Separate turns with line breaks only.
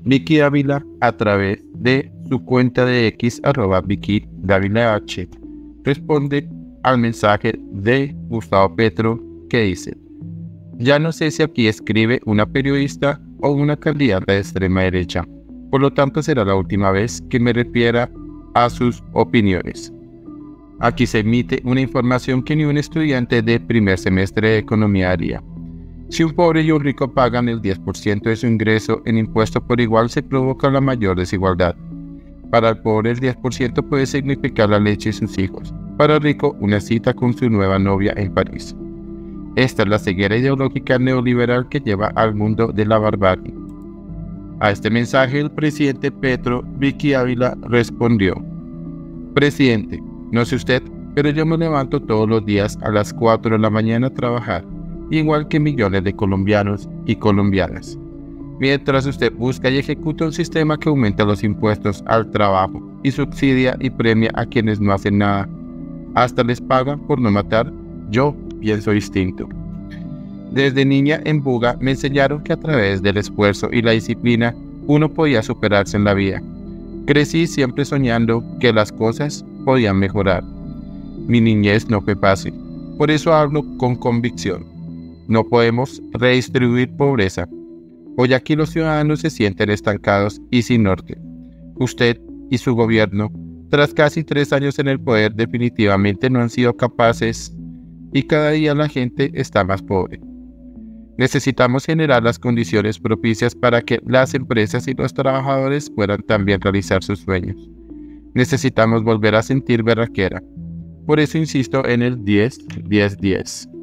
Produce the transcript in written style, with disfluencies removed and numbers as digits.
Vicky Dávila, a través de su cuenta de X, @Vicky Dávila H, responde al mensaje de Gustavo Petro que dice: ya no sé si aquí escribe una periodista o una candidata de extrema derecha, por lo tanto será la última vez que me refiera a sus opiniones. Aquí se emite una información que ni un estudiante de primer semestre de economía haría. Si un pobre y un rico pagan el 10% de su ingreso en impuesto por igual, se provoca la mayor desigualdad. Para el pobre, el 10% puede significar la leche de sus hijos. Para el rico, una cita con su nueva novia en París. Esta es la ceguera ideológica neoliberal que lleva al mundo de la barbarie. A este mensaje, el presidente Petro, Vicky Dávila, respondió: presidente, no sé usted, pero yo me levanto todos los días a las 4 de la mañana a trabajar, igual que millones de colombianos y colombianas. Mientras usted busca y ejecuta un sistema que aumenta los impuestos al trabajo y subsidia y premia a quienes no hacen nada, hasta les paga por no matar, yo pienso distinto. Desde niña en Buga me enseñaron que a través del esfuerzo y la disciplina uno podía superarse en la vida. Crecí siempre soñando que las cosas podían mejorar. Mi niñez no fue fácil, por eso hablo con convicción. No podemos redistribuir pobreza. Hoy aquí los ciudadanos se sienten estancados y sin norte. Usted y su gobierno, tras casi 3 años en el poder, definitivamente no han sido capaces y cada día la gente está más pobre. Necesitamos generar las condiciones propicias para que las empresas y los trabajadores puedan también realizar sus sueños. Necesitamos volver a sentir berraquera. Por eso insisto en el 10-10-10.